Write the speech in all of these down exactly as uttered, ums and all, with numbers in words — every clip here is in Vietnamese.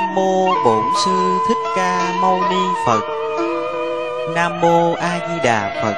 Nam mô Bổn Sư Thích Ca Mâu Ni Phật. Nam mô A Di Đà Phật.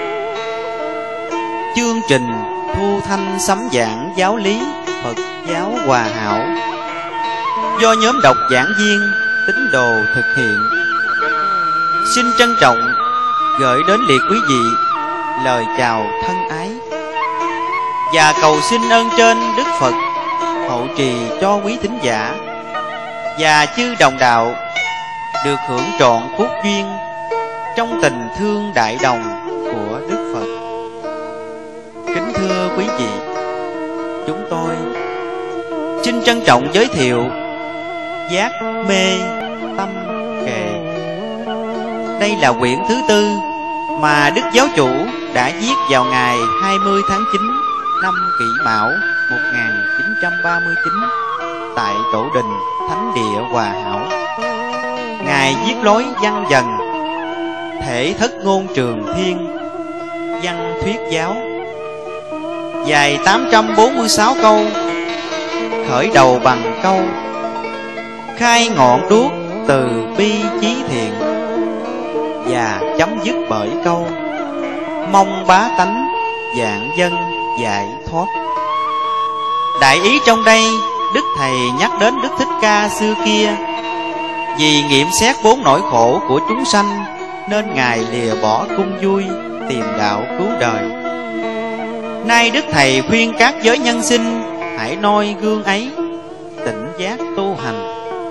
Chương trình thu thanh sấm giảng giáo lý Phật giáo Hòa Hảo do nhóm độc giảng viên tín đồ thực hiện, xin trân trọng gửi đến liệt quý vị lời chào thân ái và cầu xin ơn trên Đức Phật hộ trì cho quý thính giả và chư đồng đạo được hưởng trọn phúc duyên trong tình thương đại đồng của Đức Phật. Kính thưa quý vị, chúng tôi xin trân trọng giới thiệu Giác Mê Tâm Kệ. Đây là quyển thứ tư mà Đức Giáo Chủ đã viết vào ngày hai mươi tháng chín năm Kỷ Mão một nghìn chín trăm ba mươi chín tại Tổ Đình Thánh Địa Hòa Hảo. Ngài viết lối văn dần, thể thất ngôn trường thiên, văn thuyết giáo, dài tám trăm bốn mươi sáu câu, khởi đầu bằng câu khai ngọn đuốc từ bi chí thiện, và chấm dứt bởi câu mong bá tánh vạn dân giải thoát. Đại ý trong đây, Đức Thầy nhắc đến Đức Thích Ca xưa kia, vì nghiệm xét bốn nỗi khổ của chúng sanh nên Ngài lìa bỏ cung vui tìm đạo cứu đời. Nay Đức Thầy khuyên các giới nhân sinh hãy noi gương ấy, tỉnh giác tu hành.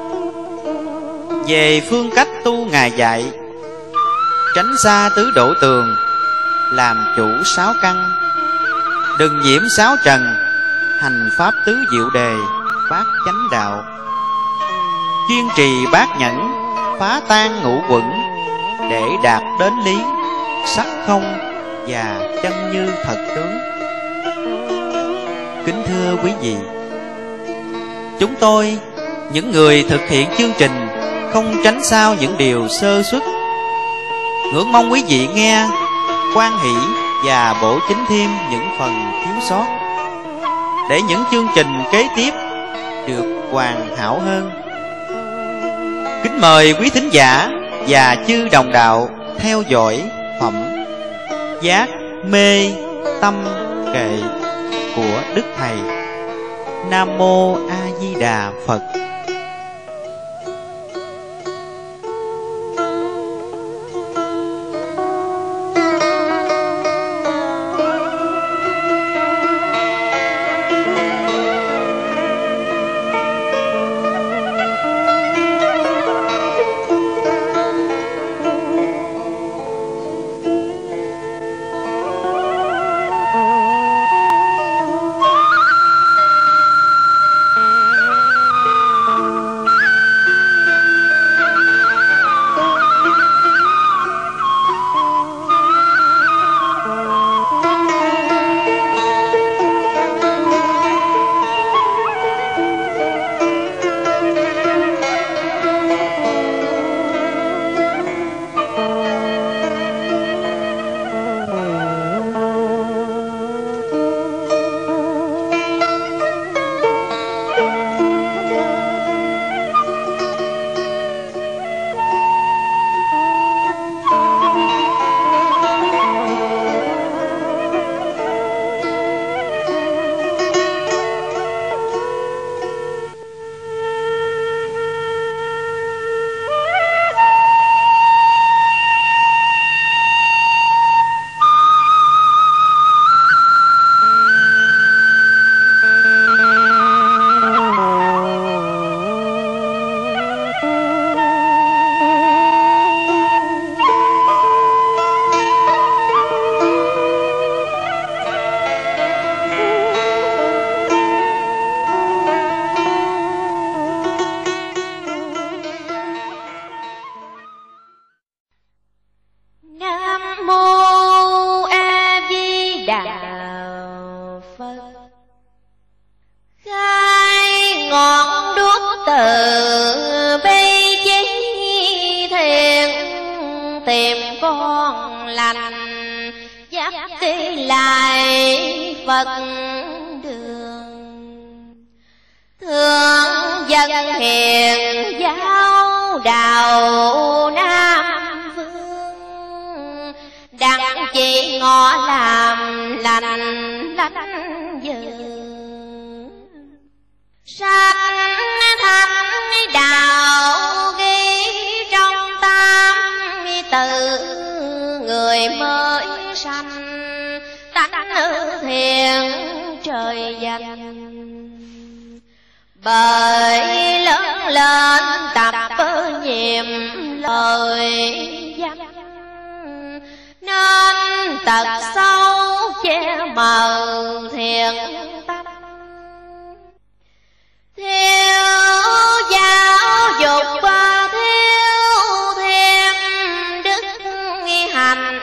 Về phương cách tu Ngài dạy, tránh xa tứ độ tường, làm chủ sáu căn, đừng nhiễm sáu trần, hành pháp tứ diệu đề, phát chánh đạo. Kiên trì bát nhẫn, phá tan ngũ quẩn, để đạt đến lý sắc không và chân như thật tướng. Kính thưa quý vị, chúng tôi, những người thực hiện chương trình, không tránh sao những điều sơ xuất. Ngưỡng mong quý vị nghe, quan hỷ và bổ chính thêm những phần thiếu sót, để những chương trình kế tiếp được hoàn hảo hơn. Kính mời quý thính giả và chư đồng đạo theo dõi phẩm Giác Mê Tâm Kệ của Đức Thầy. Nam mô A Di Đà Phật. Phật đường thường dân hiền giáo đạo Nam Phương, đặng chỉ ngọ làm lành lánh dữ. Sách thánh đạo ghi trong tam tự, người mới sanh tánh thiện trời dành. Bởi lớn lên tập nhiệm lời danh, nên tật sâu che mờ thiện tâm. Thiếu giáo dục và thiếu thêm đức hành,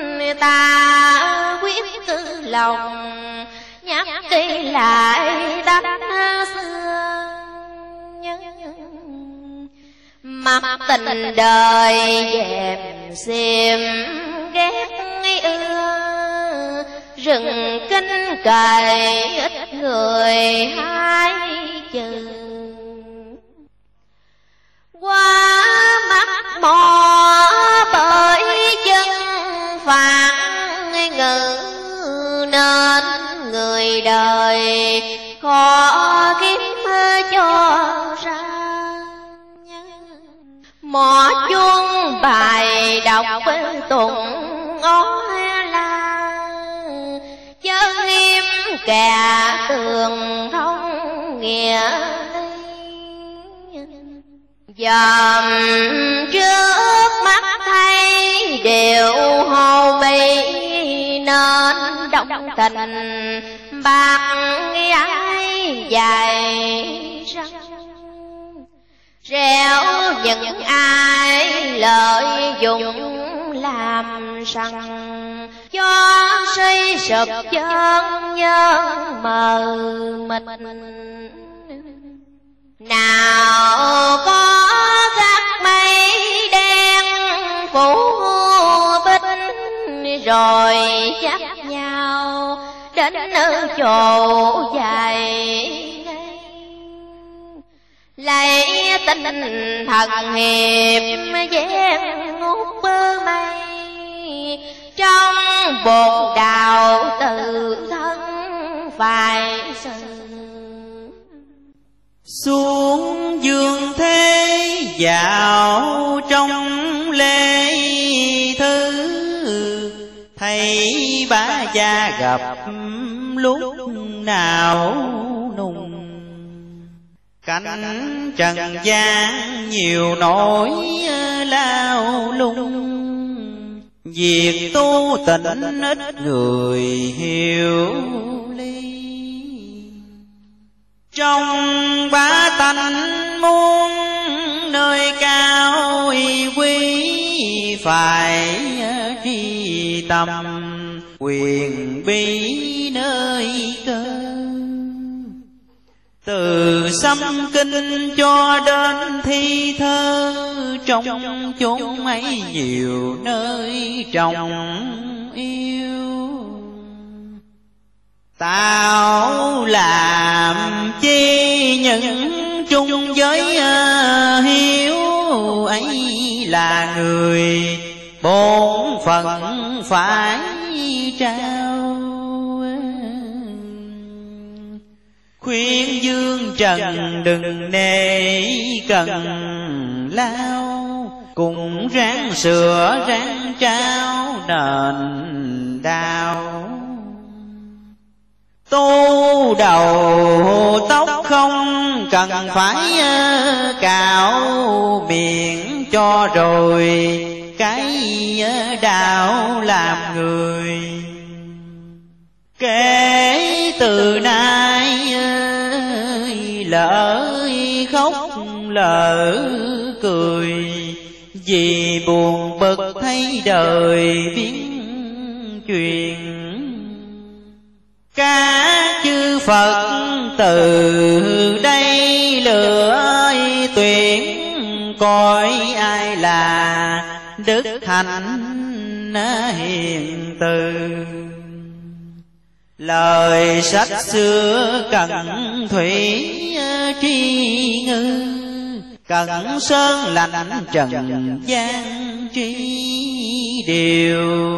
ta quyết cứ lòng nhắc kỹ lại đất xưa. Mặc tình đời dèm xiêm ghét ưa, rừng kinh cày ít người hai chữ. Qua mắt mò bởi chân phản ngữ, nên người đời khó kiếm cho ra. Mò chuông bài đọc tụng ó la, chớ nghiêm kẻ tường thông nghĩa. Dòm trước mắt thấy điều hồ mỹ, nên động tình bạc ai dài răng. Reo những ai lợi dụng làm sằng, cho suy sụp chân nhân mờ mịt. Nào có các mây đen phủ bích, rồi dắt nhau đến nơi chỗ dài. Lấy tinh thần hiệp gian ngút bơ mây, trong bồn đạo tự thân phải sự. Xuống dương thế dạo trong lễ thư, thấy bá gia gặp lúc nào nùng. Cảnh trần gian nhiều nỗi lao lung, việc tu tịnh ít người hiểu ly. Trong bá tánh muốn nơi cao uy quý, phải tri tâm quyền bí nơi cơ. Từ xăm kinh cho đến thi thơ, trong chốn ấy nhiều nơi trọng yêu. Tạo làm chi những chung với hiếu, ấy là người bổn phận phải trao. Khuyên dương trần đừng nề cần lao, cùng ráng sửa ráng trao nền đau. Tu đầu tóc không cần phải cạo, miệng cho rồi cái đạo làm người. Kể từ nay lỡ khóc lỡ cười, vì buồn bực thấy đời biến truyền. Các chư Phật từ đây lựa tuyển, coi ai là đức hạnh hiền từ. Lời sách xưa cẩn thủy tri ngư, cẩn sơn lạnh trần gian tri điều.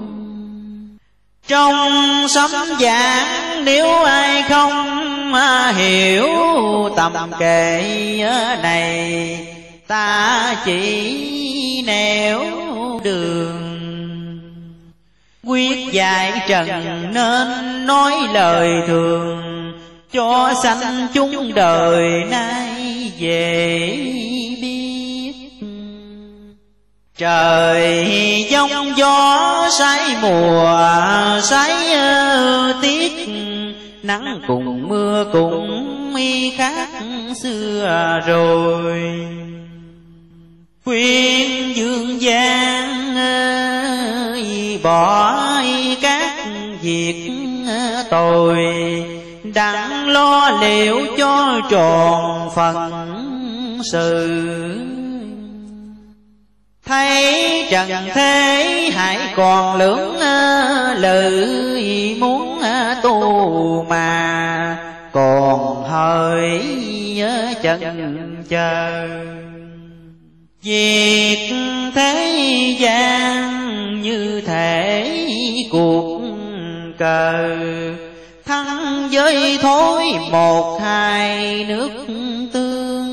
Trong sấm giảng nếu ai không hiểu tầm kệ này, ta chỉ nẻo đường. Quyết dạy trần nên nói lời thường, cho sanh chúng đời nay dễ biết. Trời giông gió sái mùa sái tiết, nắng cùng mưa cũng y khác xưa rồi. Khuyên dương gian ơi bỏ các việc tội, đặng lo liệu cho tròn phận sự. Thấy trần thế hãy còn lưỡng lự, muốn tu mà còn hơi chần chờ. Việc thế gian như thể cuộc cờ, thắng với thối một hai nước tương.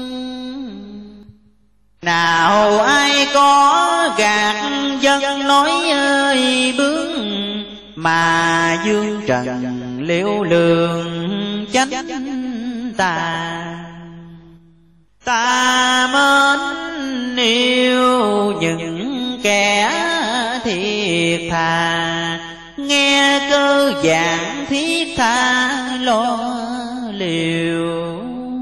Nào ai có gạt dân nói ơi bướng, mà dương trần liễu lường chánh tà. Ta mến yêu những kẻ thiệt thà, nghe cơ giảng thiết tha lo liều.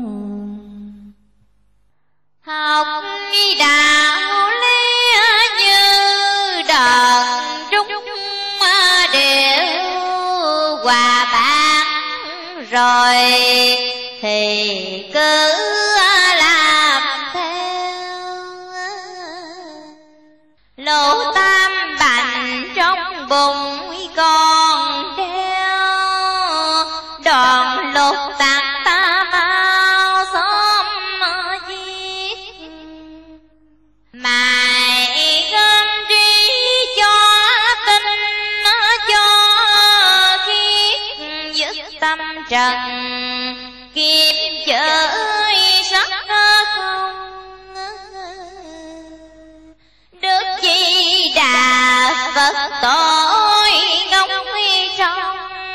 Học đạo lý như đờn trúc đều hòa bạc, rồi thì cứ làm theo. Lỗ tam bành trong bụng con treo, đòn lục tạc ta mau xóm giết. Mày gom trí cho tin cho khiết, dứt tâm trần kiếm chơi sắc không. Đức Di Đà Phật tội ngông trong,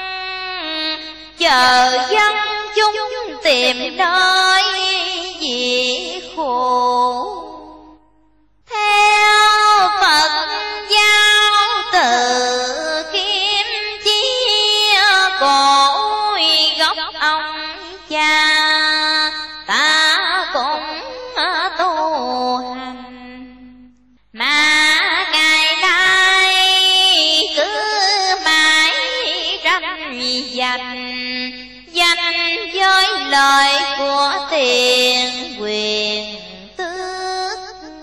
chờ dân chúng tìm nơi diệt khổ. Theo Phật giáo từ kim chi cội gốc ông cha, ta cũng tu hành mà ngày nay cứ mãi tranh giành, danh với lời của tiền quyền tước.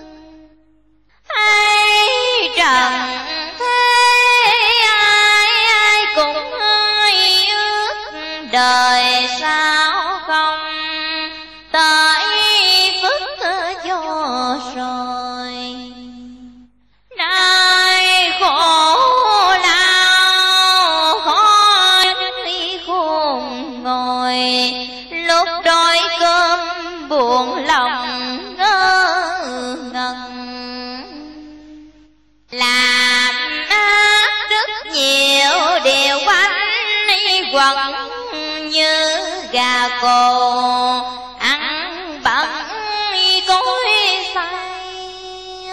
Ai trần thế ai ai cũng hơi ước, đời sao không tới phước cho rồi. Nay khổ lao khó khôn ngồi, lúc đói cơm buồn lòng ngơ ngẩn. Làm ác rất nhiều điều quanh quẩn như gà cồ, ăn bẩn cối say.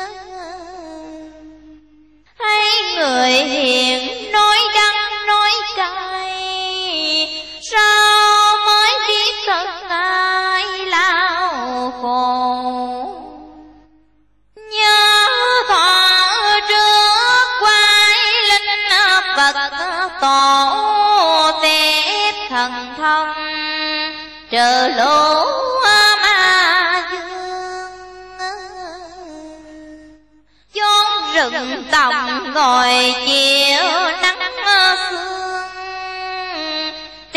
Thấy người hiền nói đắng nói cay, sao mới biết thật ai lao khổ. Nhớ thọ trước quay linh Phật tổ, tiếp thần thông trừ lũ ma dương. Chốn rừng tòng ngồi chiều nắng sương,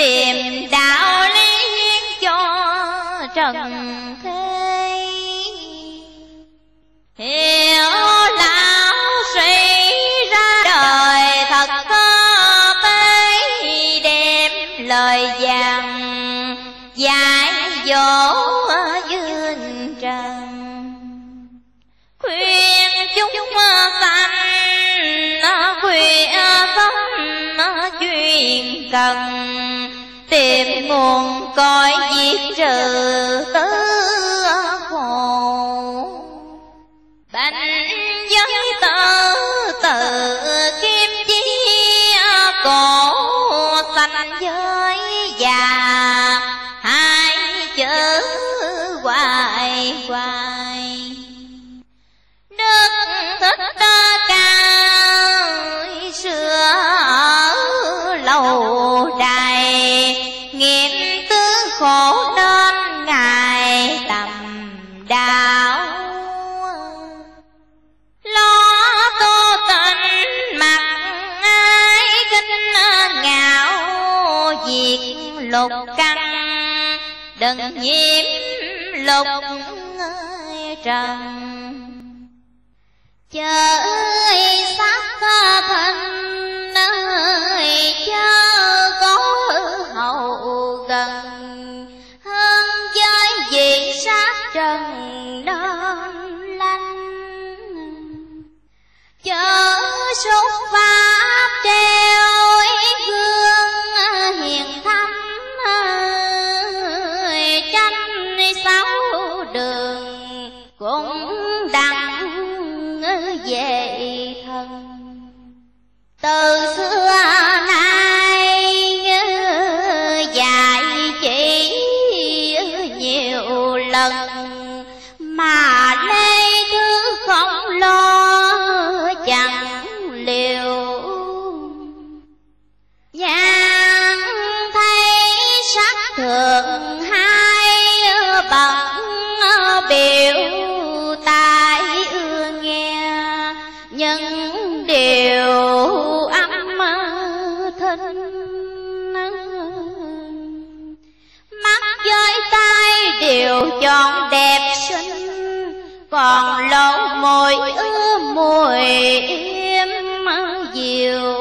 tìm đạo lý hiến cho trần thế. Hiểu lão suy ra đời thật có tế, đem lời vàng dạy dỗ dương trần. Khuyên chúng sanh khuyên tâm duyên cần, tìm nguồn cõi diệt trừ tứ khổ. Bạch dân tự tự kim chi cổ, sanh giới già hai chữ hoài hoài. Đức Thích Ca xưa ở lâu đài, nghiệm tướng khổ nên ngài tầm đạo. Lo tô tình mặt ai kinh ngạo, diệt lục căn đừng nhiễm lục trần. Chơi sắc thân nơi chớ có hậu gần, hơn chơi vì sát trần đơn lanh. Chớ xuất pháp treo gương hiền thăm, tranh sáu đường cũng đặng về thân. Từ xưa nay dạy chỉ nhiều lần, mà lê thứ không lo chẳng liều. Nhàn thấy sắc thường hai bậc biểu, tai ưa nghe những điều âm thinh. Mắt với tai đều chọn đẹp xinh, còn lỗ môi ưa mùi êm dịu.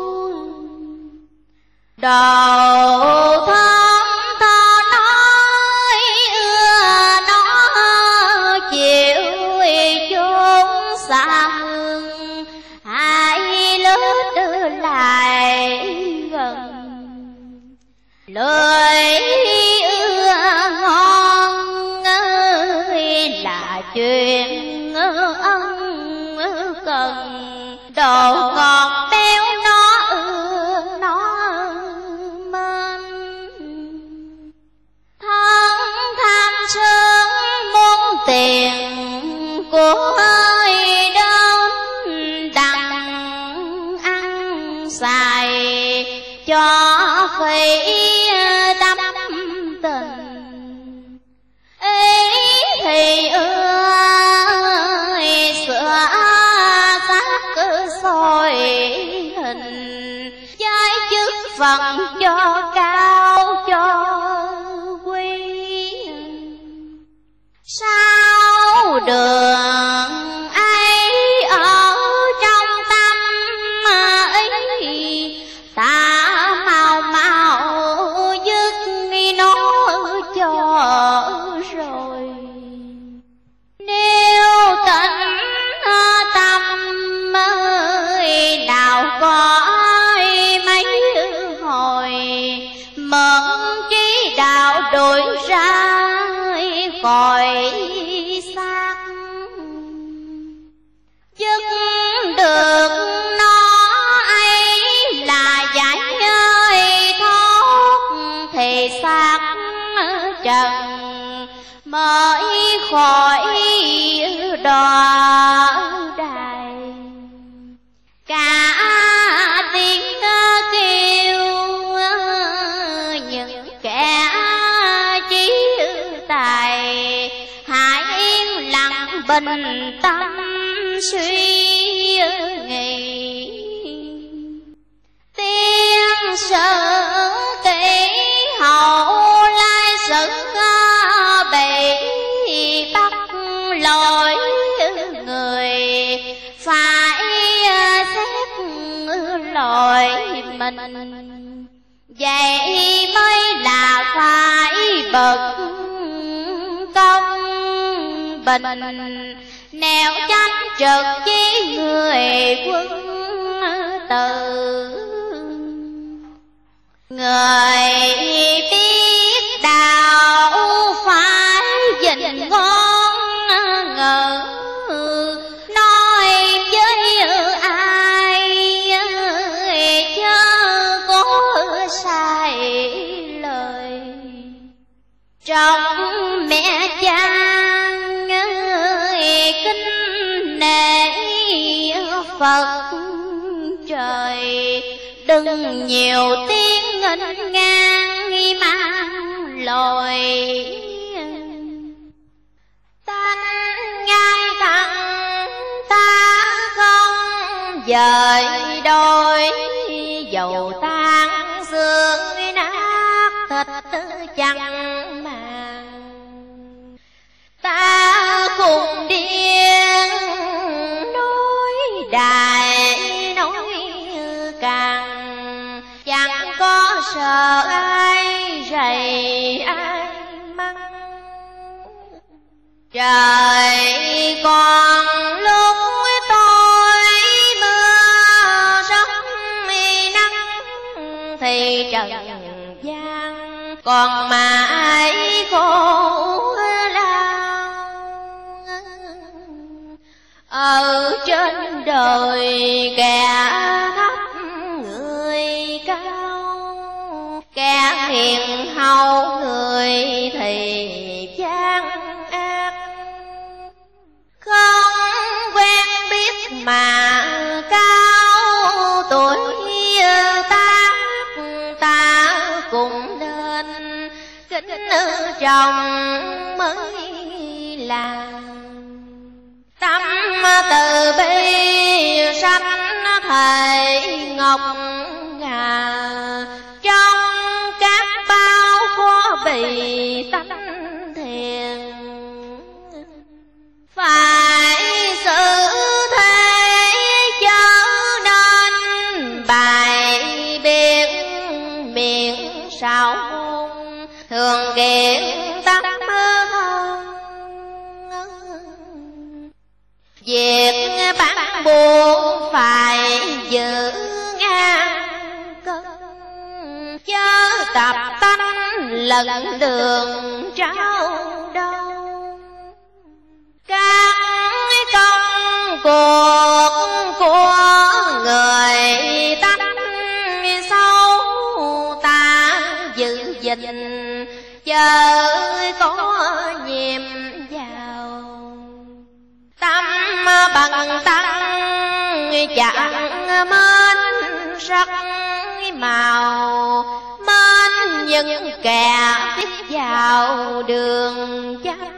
Đầu thơm tho nói ưa nó chịu chốn xa hương, hai lứa đưa lại gần. Lời ưa ngon là chuyện ân cần, đồ ngọt béo nó ưa nó mến. Thân tham sướng muốn tiền của ơi đến, đặng ăn xài cho phí tâm tình. Ý thì ơi sửa xác cứ soi hình, trái chức phần cho cao cho quý. Sao đường ấy ở trong tâm ấy, ta mau mau dứt nó cho rồi. Nếu tĩnh tâm ơi nào có mấy hồi, mượn trí đạo đổi ra khỏi xác. Dứt được nó ấy là giải ơi thoát, thì xác trần mới khỏi đọa đài. Cả tiếng kêu những kẻ trí tài, hãy yên lặng bình tâm suy nghĩ. Tiên sử kỹ tội mình. Vậy mới là phải bậc công bình, nẻo chánh trực chí người quân tử. Người biết đạo phải dình ngon ngờ, nói với ai chớ có sai lời. Trong mẹ cha kính nể Phật trời, đừng nhiều tiếng nghênh ngang mang lòi. Tánh ngay thẳng ta không dời đôi, dầu tan xương nát thịt chẳng màng. Ta cùng điên nói đại nói càng, chẳng có sợ ai rầy ai mắng. Trời còn lúc tôi mưa sấm nắng, thì trần gian còn mãi khổ lao. Ở trên đời kẻ thấp người cao, kẻ hiền hậu người thì gian ác. Không quen biết mà cao tuổi ta, ta cũng nên kính trọng mới làm. Tâm từ bi sanh thề ngọc ngà, trong các bao khó bì tánh thiền. Phải xử thế chớ nên bài biệt miệng sao hôn, thường kiện tâm thân. Việc bán buộc phải giữ ngang cân, chớ tập tánh lẫn đường trao đâu. Các công cuộc của người tánh xấu ta giữ gìn, chớ có nhiệm vào. Tâm bằng tăng chẳng mến sắc màu, mến những kẻ tiếp vào đường chánh.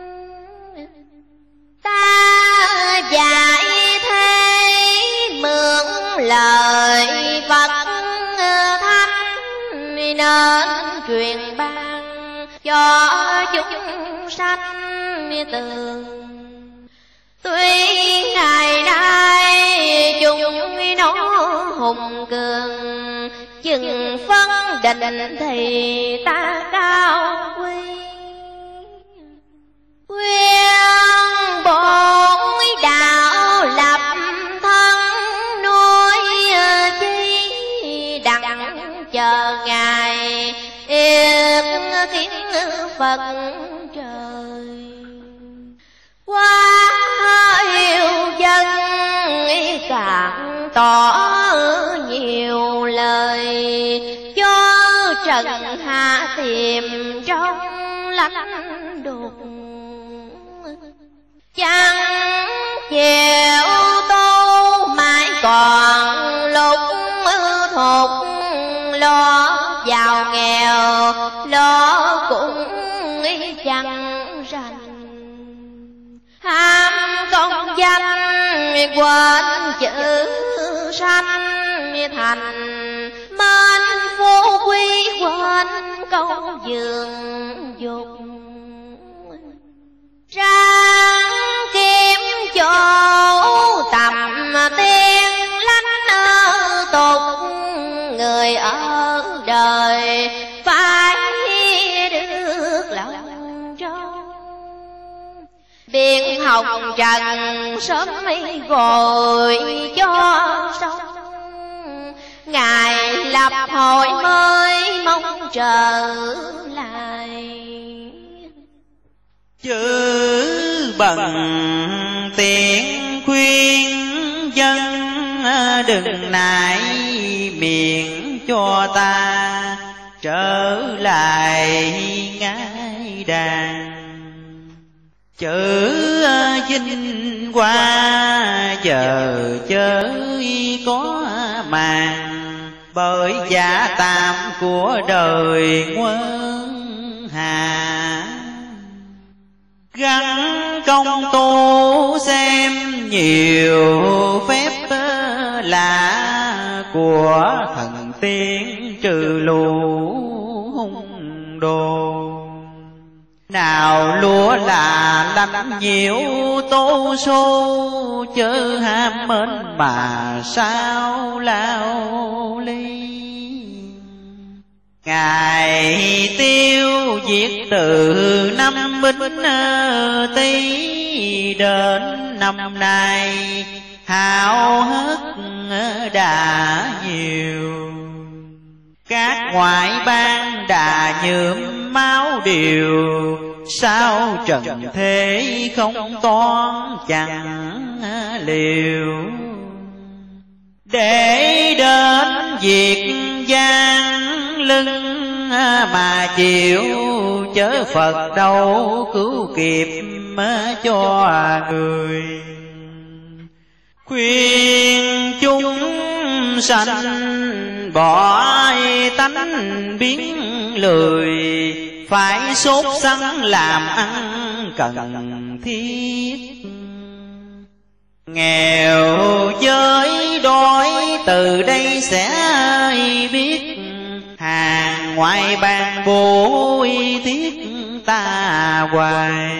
Ta dạy thế mượn lời Phật thánh, nên truyền ban cho chúng sanh tường. Tuy ngày nay chúng nó hùng cường, chừng phân định thì ta cao quý. Quyên bổn đạo lập thân nuôi chi, đặng chờ ngày yết kiến Phật trời. Quá yêu dân càng tỏ nhiều lời, cho trần hạ tìm trong lãnh đục. Chẳng chịu tu mãi còn lúc thục, lo giàu nghèo lo cũng chẳng rành. Ham công danh quên chữ sanh thành, mến phú quý quên câu giường dục. Ráng kiếm chỗ tầm tiên lánh tục, đời phải được lòng trong. Biện học trần sớm mấy vội cho xong, Ngài lập hội mới mong trở lại. Chữ bằng tiếng khuyên dân đừng nại miệng cho ta trở lại ngai đàn. Chữ vinh qua giờ chơi có màng, bởi giả tạm của đời quân hà. Gắn công tu xem nhiều phép lạ của thần tiên trừ lũ hung đồ. Nào lúa là lắm nhiều tô xô, chớ ham mến mà sao lao ly. Ngài tiêu diệt từ năm Bính Tý đến năm nay, hao hết đã nhiều. Các ngoại bang đã nhuộm máu điều, sao trần thế không toán chẳng liều. Để đến việc gian lưng mà chịu, chớ Phật đâu cứu kịp cho người. Khuyên chúng sanh bỏ tánh biến lười, phải sốt sắng làm ăn cần thiết. Nghèo với đói từ đây sẽ biết, hàng ngoại bang bố thiết ta hoài.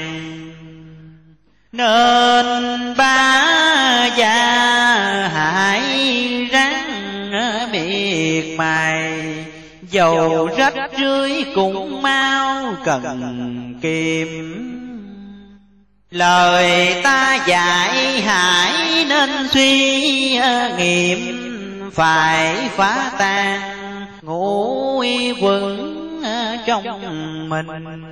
Nên ba gia hãy ráng miệt mài, dầu rách rưới cũng mau cần kìm. Lời ta dạy hãy nên suy nghiệm, phải phá tan ngũ quẩn trong mình.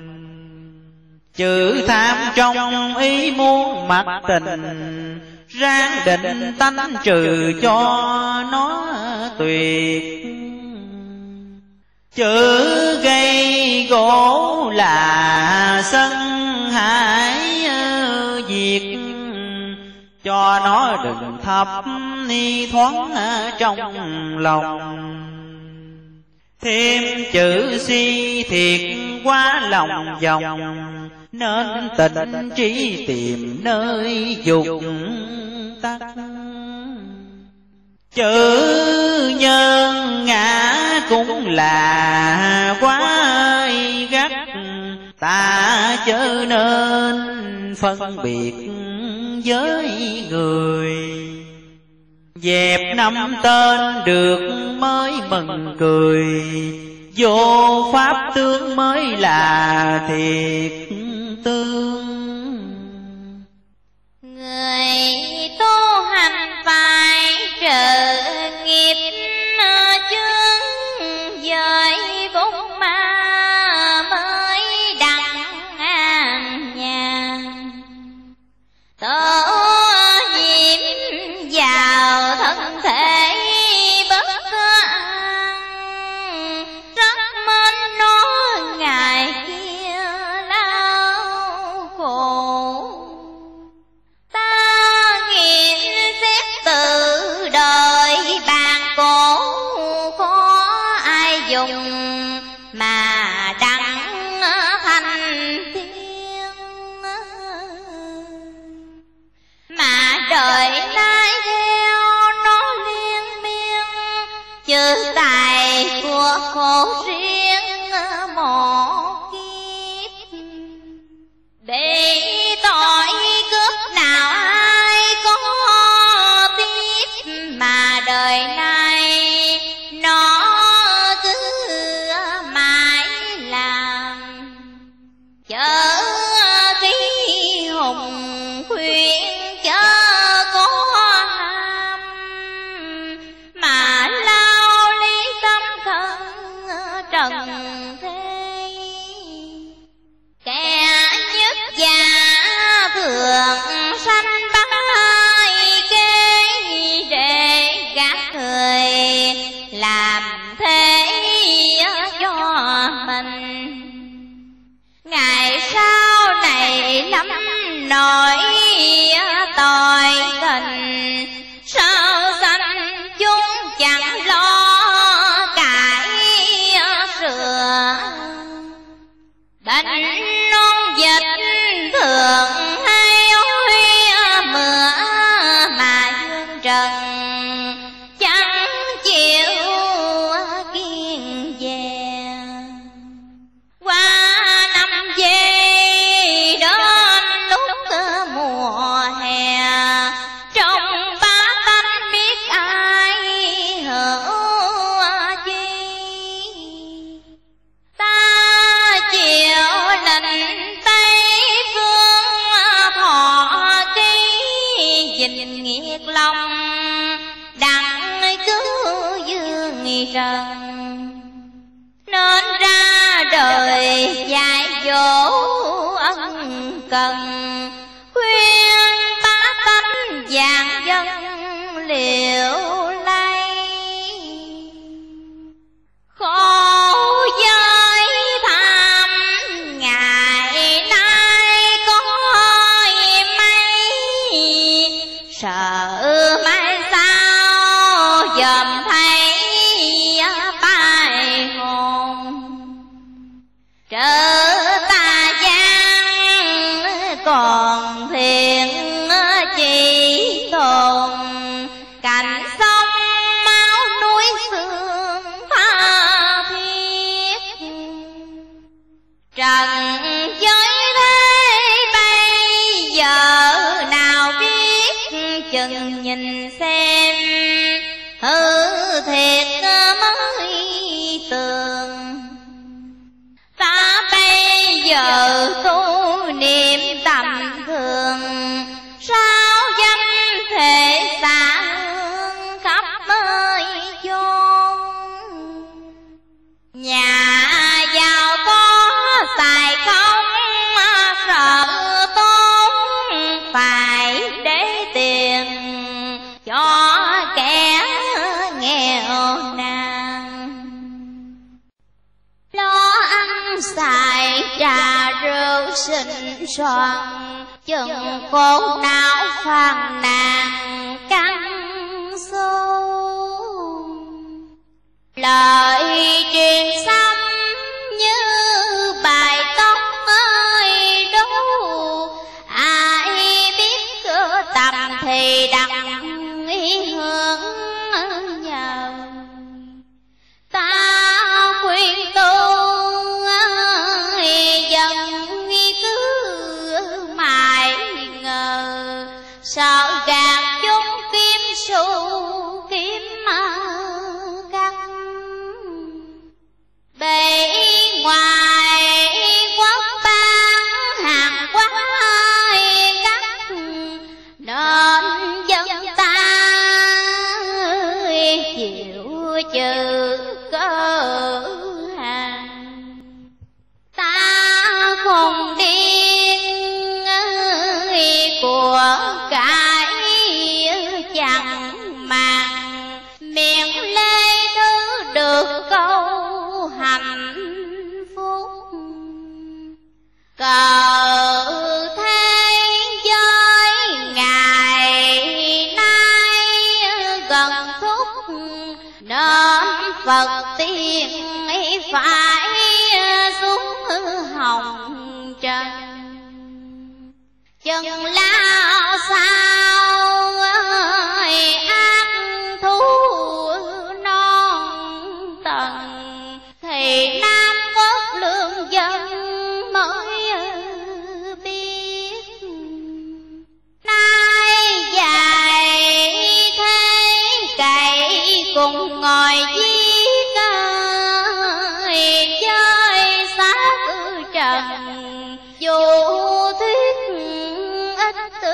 Chữ tham trong ý muốn mặc tình, ráng định tánh trừ cho nó tuyệt. Chữ gây gỗ là sân hãi diệt, cho nó đừng thấp ni thoáng trong lòng. Thêm chữ si thiệt quá lòng vòng, nên tịnh trí tìm nơi dục tắc. Chữ nhân ngã cũng là quá gắt, ta chớ nên phân biệt với người. Dẹp năm tên được mới mừng cười, vô pháp tướng mới là thiệt tương. Người tu hành phải trợ nghiệp chướng, với vốn ma mới đặng an nhàn. Tổ nhiễm vào thân thể bất an, rất mến nó ngày kia lao khổ. Ta nghiền xét từ đời bàn cổ, khó ai dùng mà đặng thành thiên. Mà đời nay theo nó liên miên, chữ tài của khổ riêng một kiếp. Để tội cướp nào ai có tiếp, mà đời này nó cứ trần, nên ra đời dạy dỗ ân cần, khuyên bá tánh vạn dân liệu lay. Khổ giới tham ngày nay có mấy, sợ mai sao dòm thấy bài hồn. Trở ta gian còn thiện chỉ tồn, cảnh sông máu núi xương tha thiết. Trần giới thế bây giờ nào biết, chừng nhìn xem hư thiệt mới tường. Ta bây giờ tu niệm tầm thường, sao danh thể xa hương khắp nơi chốn. Nhà giàu có xài không sợ tốn, phải để tiền cho kẻ nghèo nàn. Lo ăn xài trà rượu xinh xoàn, chừng khổ não phàn nàn căng sâu. Lời truyền xăm như bài tóc ơi đố, ai biết cửa tầm thì đặng ý hướng nhờ. Ta khuyên tu dần cứ mãi ngờ, sợ gạt chúng kiếm xu kiếm cắt. Bề ngoài quốc bán hàng quán cắt, nên dân ta chịu trừ cơ hàng. Ta không điên của cái chẳng màng, miệng lê thứ được câu hạnh phúc. Cờ thế giới ngày nay gần thúc, nên Phật tiên phải xuống hồng trần. Chừng lao sao ác thú non tầng, thì Nam Quốc lương dân mới biết. Nay dài thế cày cùng ngồi giết, chơi xác trần dù thuyết ít tư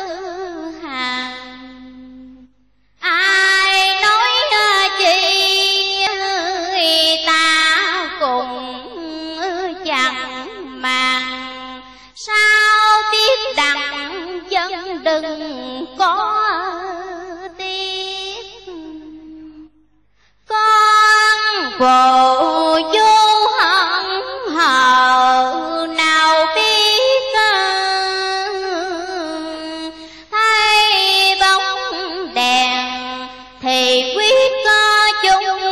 hàng. Ai nói chi ta cùng chẳng màng, sao biết đặng chân đừng có tiếc. Con phụ vô hận hờ nào biết, thấy bóng đèn thì quyết có chung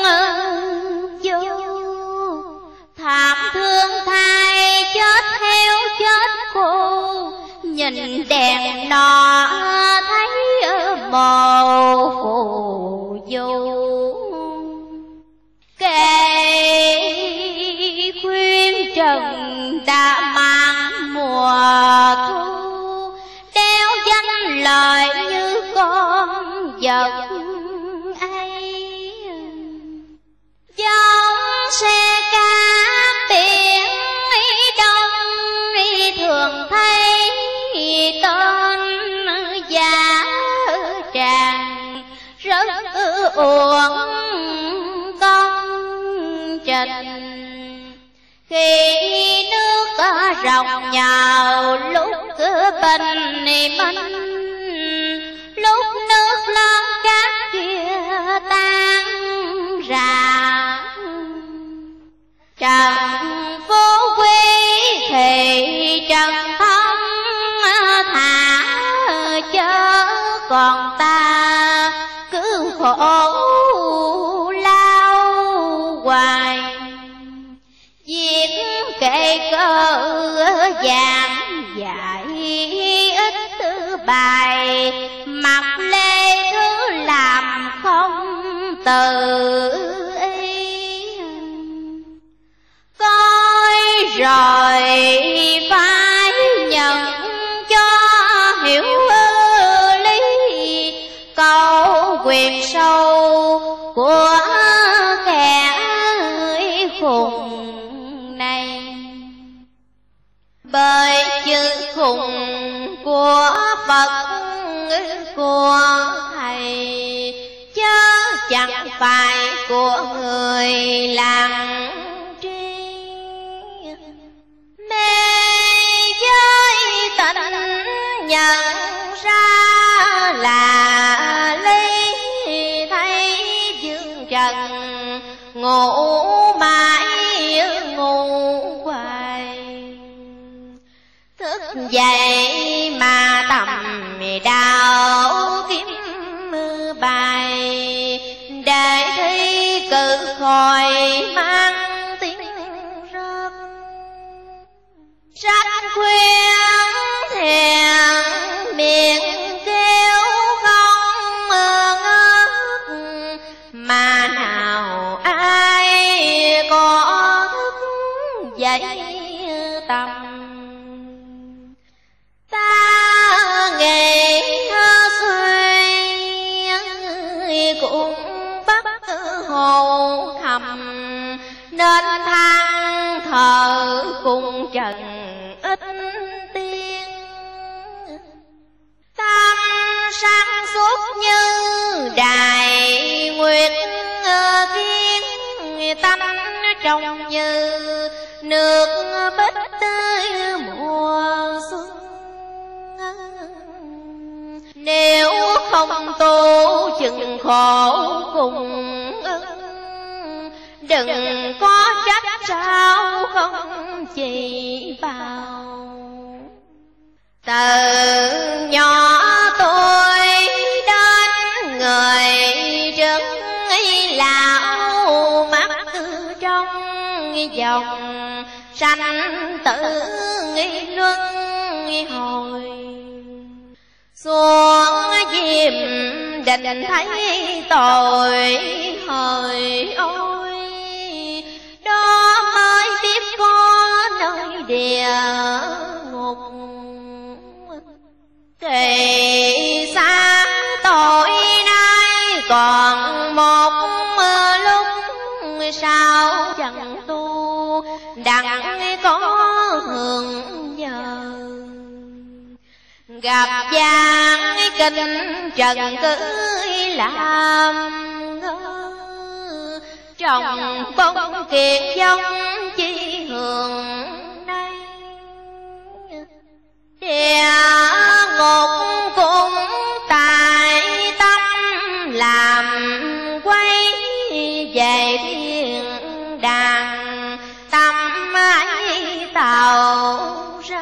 vô. Thảm thương thai chết heo chết khô, nhìn đèn nọ thấy mồ phù du. Kể khuyên trần đã mang mùa thu, đeo danh lời như con vật ấy. Giống xe cá biển đông thường thấy tên giá tràn, rất uổng Khi nước rồng nhào lúc cửa bình mình, lúc nước lớn cát kia tan ra, trần phú quý thì trần thông thả chớ còn ta cứ khổ lao hoài. Việc kệ cơ giảng dạy ít thứ bài, mặc lê cứ làm không tự ý. Coi rồi phải nhận cho hiểu lý, câu quyền sâu của kẻ khùng này. Bởi chữ khùng của Phật của thầy, chớ chẳng phải của người làng tri. Mê giới tịnh nhận ra là lý, thấy dương trần ngủ mãi ngủ hoài. Thức dậy mà tầm đạo kiếm bài, để thi cử khỏi mang tiếng rớt. Sách khuyên thiền miệng kêu không ngớt, mà nào ai có thức dậy tâm. Ta nghệ xuôi cũng bắt hồ thầm, nên than thờ cùng trần ít tiên. Tâm sáng suốt như đài nguyệt kiên, tâm trong như nước bích tới mùa xuân. Nếu không tu chừng khổ cùng, đừng có trách sao không chỉ bảo. Từ nhỏ tôi đến người rất lão, mắt cứ trong dòng sanh tử luân hồi. Xuống diêm định thấy tội hời ôi, đó mới biết có nơi địa ngục. Thì sáng tội nay còn một lúc, sao chẳng tu đặng có hưởng nhờ. Gặp giang kinh trần cưới làm ngơ, trồng bông kiệt giống chi hưởng đây. Địa ngục cũng tại tâm làm quay về thiên đàng, tâm ấy tạo ra.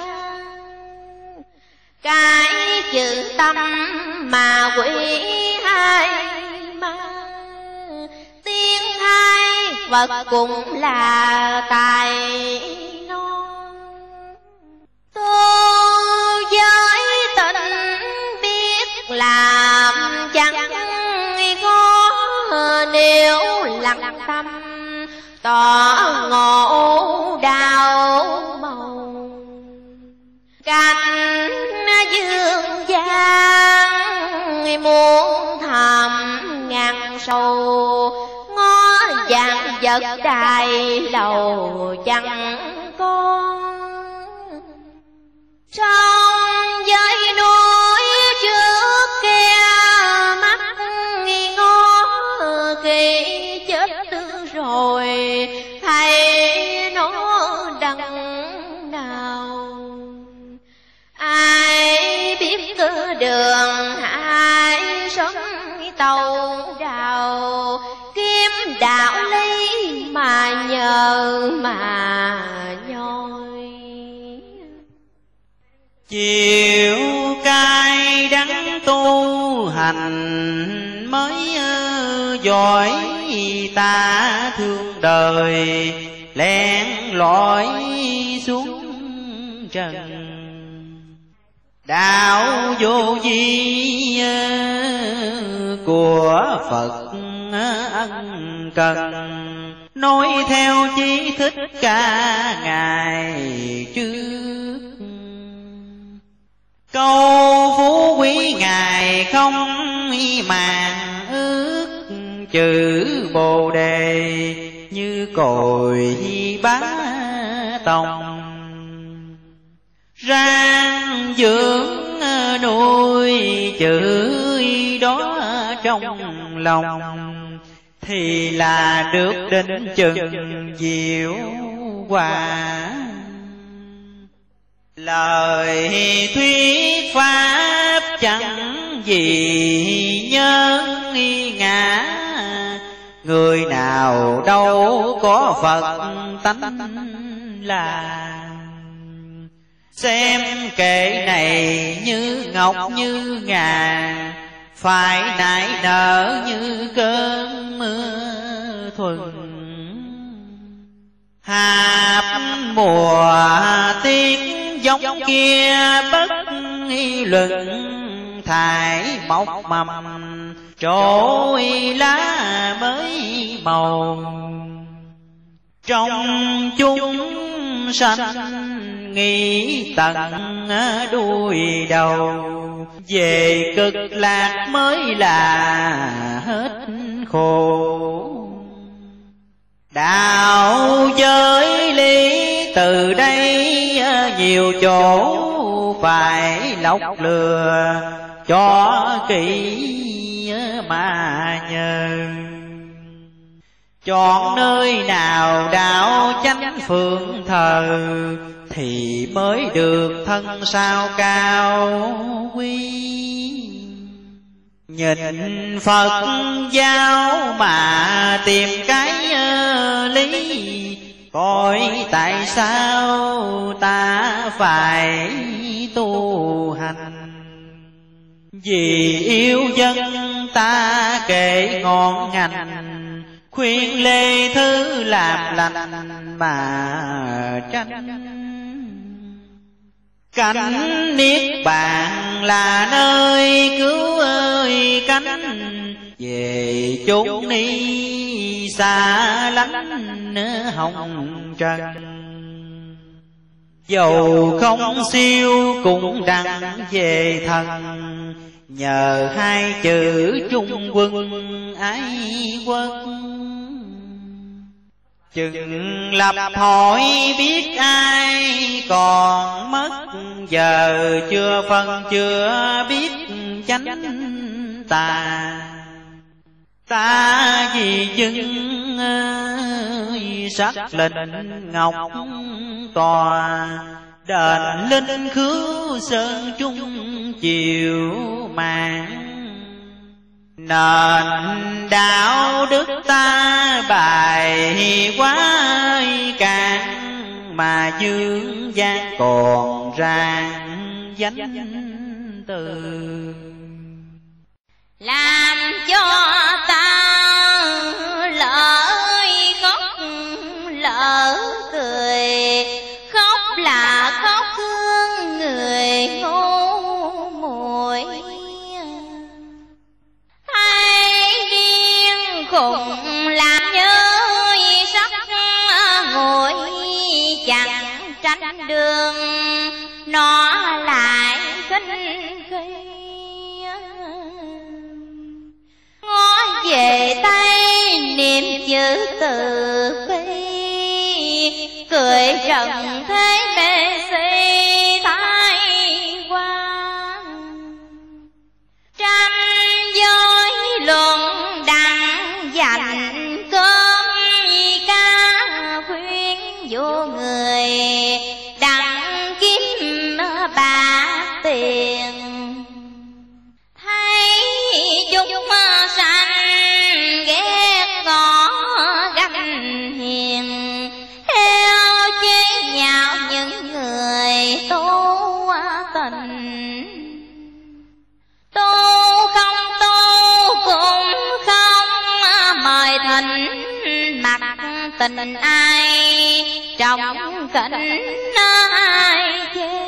Cái chữ tâm mà quỷ hai ma, tiên hai Phật cũng là tài non. Tu giới tịnh biết làm chẳng có, nếu lặng tâm tỏ ngộ đạo màu. Cảnh dương gian muốn thầm ngàn sâu, ngó dạng vật đài lầu chẳng có. Trong dãy núi trước kia mắt ngó, khi chết tư rồi thấy nó đường hai sông tàu đào, kiếm đạo lý mà nhờ mà nhoi. Chiều cay đắng tu hành mới giỏi, ta thương đời lén lỏi xuống trần. Đạo vô vi của Phật ân cần, nói theo chí thích ca ngày trước. Câu phú quý ngài không màng ước, chữ bồ đề như cội bá tòng. Rang dưỡng nuôi chữ đó trong lòng, thì là được đến chừng diệu quả. Lời thuyết pháp chẳng gì nhân ngã, người nào đâu có Phật tánh là. Xem kệ này như ngọc như ngà, phải nảy nở như cơn mưa thuần. Hạp mùa tiết giống kia bất luận, thải mọc mầm trổ lá mới màu. Trong chúng sanh nghĩ tận đuôi đầu, về cực lạc mới là hết khổ. Đạo giới lý từ đây nhiều chỗ phải lọc lừa cho kỹ mà nhờ. Chọn nơi nào đạo chánh phượng thờ, thì mới được thân sao cao quý. Nhìn Phật giáo mà tìm cái lý, coi tại sao ta phải tu hành. Vì yêu dân ta kể ngọn ngành, khuyên lê thứ làm lành mà tranh. Cảnh niết bàn là nơi cứu ơi cánh, về chốn ni xa lánh hồng trần. Dầu không siêu cũng đặng về thần, nhờ hai chữ trung quân ái quốc. Chừng lập hỏi biết ai còn mất, giờ chưa phân chưa biết chánh tà. Ta vì chứng sắc lệnh ngọc tòa, đền linh khứ sơn trung chiều mạng. Nền đạo đức ta bài quá cạn, mà dương gian còn ràng danh từ. Làm cho ta lỡ khóc lỡ cười, khóc là khóc thương người ngu muội. Thấy điên khùng làm nhớ sắc ngồi chẳng tránh đường, nó lại khinh khi. Ngó về tay niệm chữ từ bi, cười trần thế mê si thái qua. Tranh giới luận đặng dành cơm cá, khuyên vô người đặng kiếm bạc tiền. thời thịnh mặt tình ai, trong cảnh ai chê.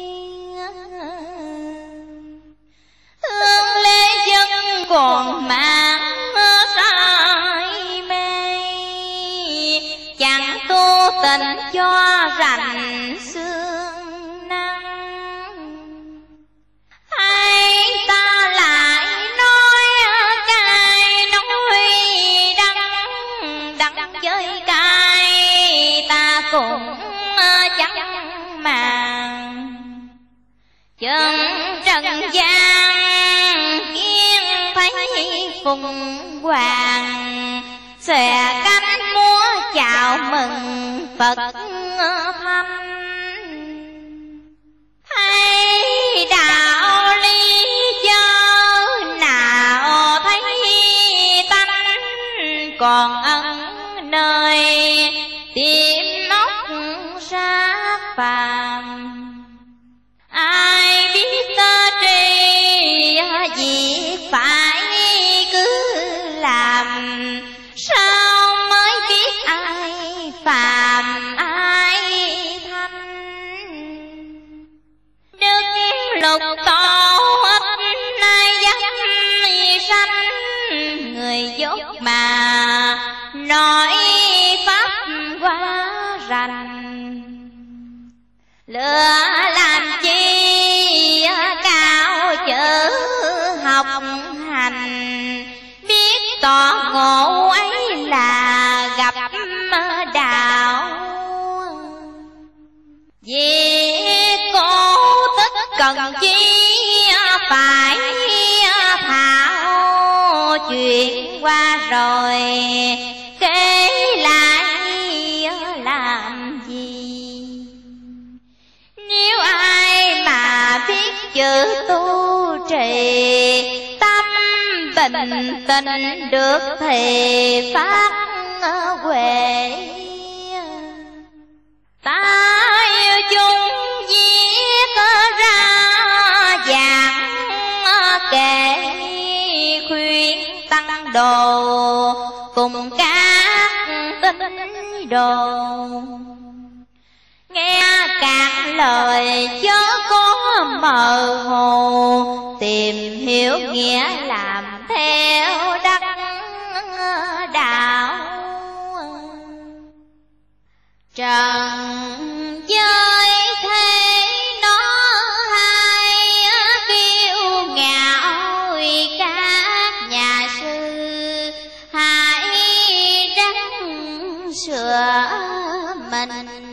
Hương lê dân còn mang say mê, chẳng tu tình cho rành sương nắng. Hay ta lại nói cay nói đắng, đắng với cay ta cũng chẳng màng. Chân trần gian kiên thấy phùng hoàng, xòe cánh múa chào mừng Phật thăm. Hay đạo lý chớ nào thấy tánh, còn ân nơi tim óc sát phàm. Ai biết tri việc phải cứ làm, sao mới biết ai phàm ai thanh. Đức lục tổ ít ai dám sanh, người dốt mà nói pháp quá rành. Lừa làm chi cao chữ học hành, biết tỏ ngộ ấy là gặp đạo. Vì cô tất cần chi phải thảo, chuyện qua rồi kể lại làm gì. Nếu ai mà biết chữ tu trì, tâm bình tĩnh được thì phát huệ. Ta yêu chung viết ra giảng kể, khuyên tăng đồ cùng các tín đồ. Nghe cạn lời chớ có mờ hồ, tìm hiểu nghĩa làm theo đắc đạo. Trần giới thế nó hay kiêu ngạo, các nhà sư hãy ráng sửa mình.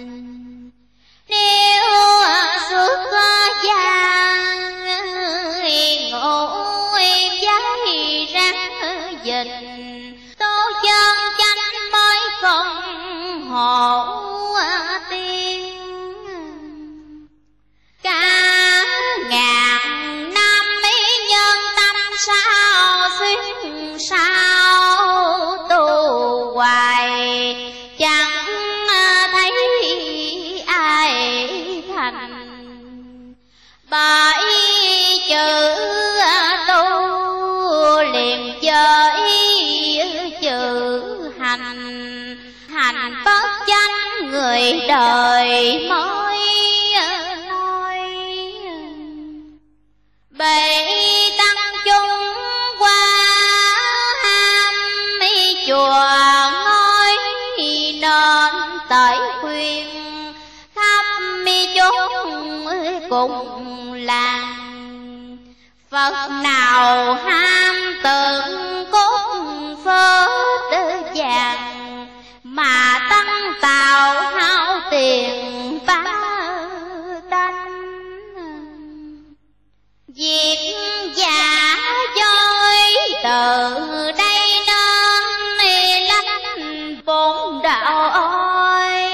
Nếu suốt gian ngộ giấy răng dịch, tô chân chánh mới không hộ tiên. Cả ngàn năm ý nhân tâm sao xuyên sao tu hoài, chẳng thấy ai thành. Bởi chữ tu liền với chữ hành, hành bất chánh người đời mới nói. Bệ tăng chúng qua ham chùa ngói, nên tới khuyên khắp chốn cùng làng. Phật nào ham tượng cốt phết vàng, mà tăng tạo hao tiền ba tánh. Việc giả dối từ đây nên lánh bốn đạo ơi,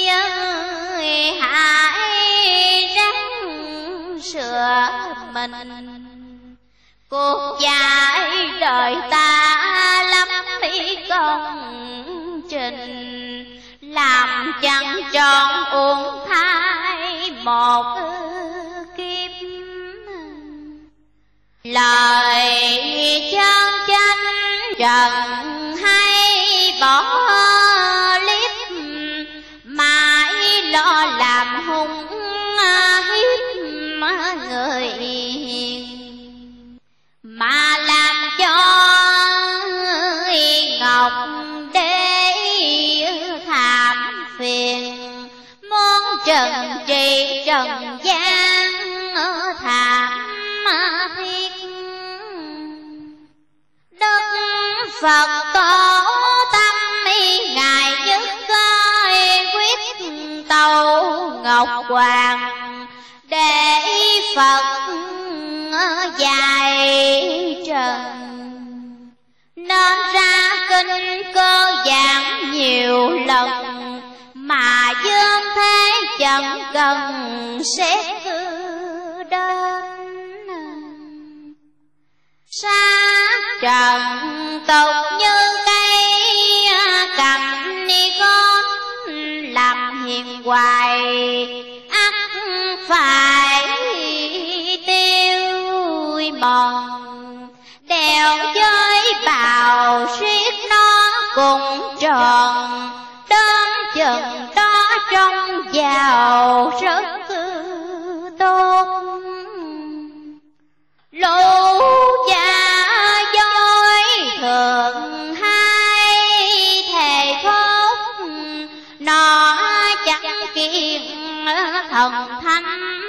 hãy ráng sửa mình. Cuộc dạy đời ta lắm ý công trình, làm chẳng trọn uổng thai một kiếp. Lời chân chánh trần hay bỏ liếp, mãi lo làm hung hiếp người hiền, mà làm cho ngọc đế thảm phiền, muốn trần trị trần gian thảm thiết. Đức Phật tổ tâm ngài nhất coi quyết tâu ngọc hoàng, để Phật dạy trần, nên ra kinh cơ giảng nhiều lần, mà dương thế chẳng cần xét đến. Sát trần tục như cây cầm ni con, làm hiền hoài ắt phải tiêu mòn, đèo với bào siết nó cùng tròn, đến chừng đó trong giàu rất tốt. Lũ cha dối thường hai thề thốt, nó chẳng kiên thần thánh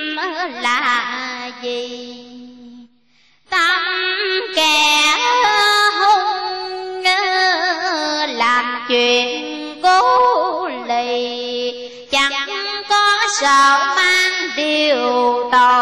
là gì. Tâm kẻ hung làm chuyện cố lì, chẳng có sợ mang điều tội